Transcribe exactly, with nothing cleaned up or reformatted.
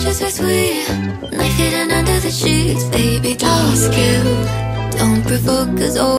just as sweet. Knife hidden under the sheets, baby, don't skill. Don't provoke, cause oh